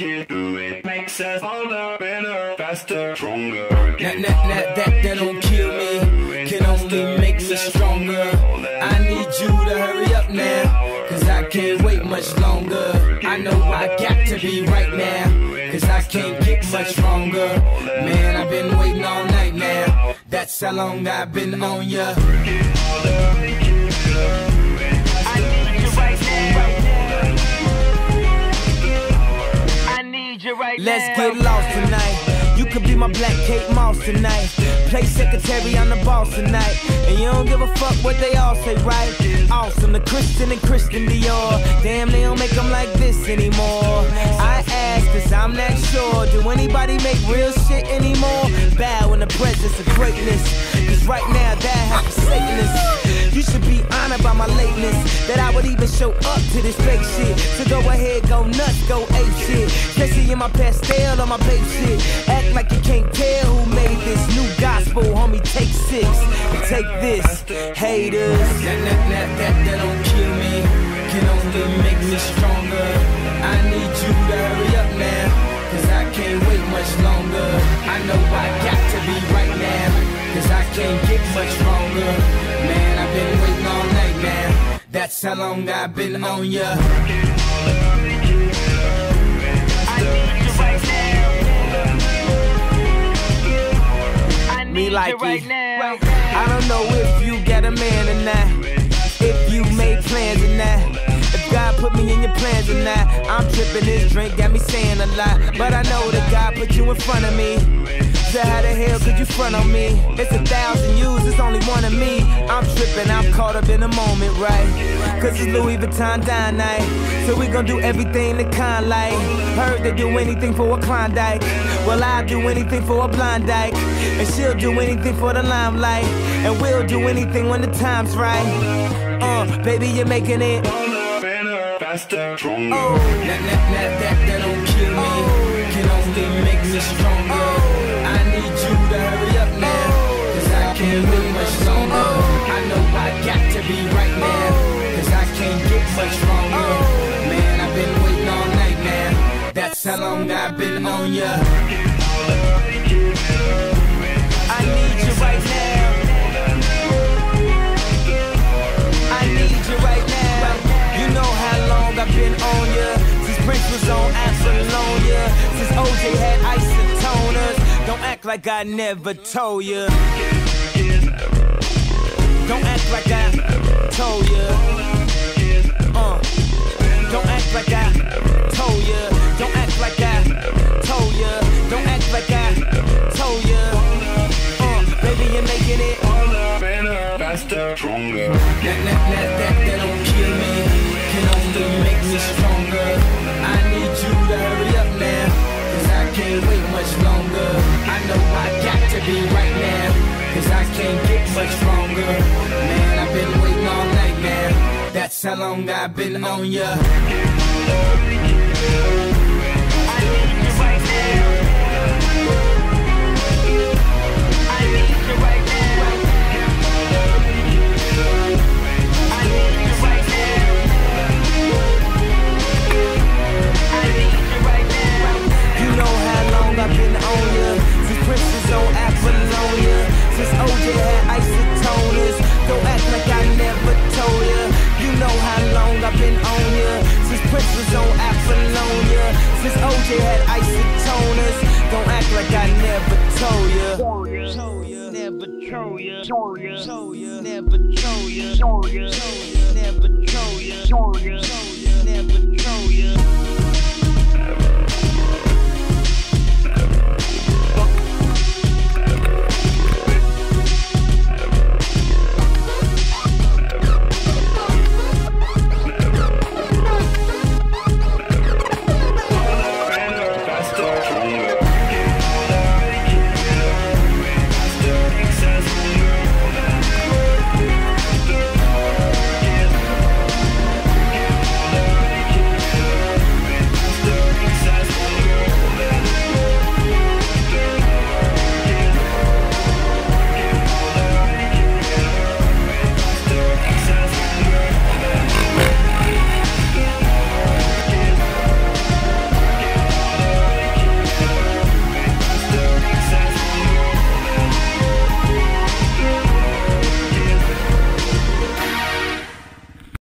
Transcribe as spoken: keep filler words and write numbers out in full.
can do it. Makes us older, better, faster, stronger. That, that, that, that, that don't kill me, can only make me stronger. I need you to hurry up now, cause I can't wait much longer. I know I got to be right now, cause I can't get much stronger. Man, I've been waiting all night now, that's how long I've been on ya. I need you right now. I need you right now. Let's get lost tonight. You could be my black Kate Moss tonight. Play secretary, I'm the boss tonight. And you don't give a fuck what they all say, right? Awesome, the Christian and Christian Dior. Damn, they don't make them like this anymore. I ask, cause I'm not sure. Do anybody make real shit anymore? Bow in the presence of greatness, cause right now that has forsaken us. You should be honored by my lateness, that I would even show up to this fake shit. So go ahead, go nuts, go ape shit. Especially in my pastel on my babe shit. Act like you can't tell who made this new gospel, homie. Take six, take this, haters. That, that, that, that, that don't kill me, can only make me stronger. I need you to hurry up now, cause I can't wait much longer. I know I got to be right now, cause I can't get much stronger. Man, I've been waiting all night now, that's how long I've been on ya. Me like right it. now. I don't know if you got a man or not, if you made plans or not, if God put me in your plans or not. I'm tripping, this drink got me saying a lot, but I know that God put you in front of me. So how the hell could you front on me? It's a thousand yous, it's only one of me. I'm tripping, I'm caught up in the moment, right? Cause it's Louis Vuitton dine night, so we gon' do everything the kind like. Heard they do anything for a Klondike, well I'll do anything for a blind dyke, and she'll do anything for the limelight, and we'll do anything when the time's right. Uh, baby, you're making it Better, faster, stronger. oh, that, that, that, that, that don't kill me, can only make me stronger. I need you to hurry up now, cause I can't wait much longer. I know I got to be right now, cause I can't get much stronger. Man, I've been waiting all night now, that's how long I've been on ya. I need you right now, I need you right now. You know how long I've been on ya, since Prince was on Apollonia, since O J had isotoners. Don't act like I never told ya, don't act like I told ya. Uh, don't act like I told ya, don't act like I told ya, don't act like I told ya. Uh, baby, you're making it Better, faster, stronger. That, that, that, that, that don't kill me, can only make me stronger. I need you to hurry up now, cause I can't wait much longer. I know I got to be right now, cause I can't get much stronger. Man, I've been waiting all night now, that's how long I've been on ya. I need you right now. I need you right now. I need you right now. I need you right now. You know how long I've been on ya, since Prince was on Apollonia, since O J had isotoners. Don't act like I never told ya. You know how long I've been on ya, since Prince was on Apollonia, since O J had isotoners. Don't act like I never told ya. Told ya, never told ya. Told ya, told ya, never told ya. Told ya, never told ya. Told ya, never told ya.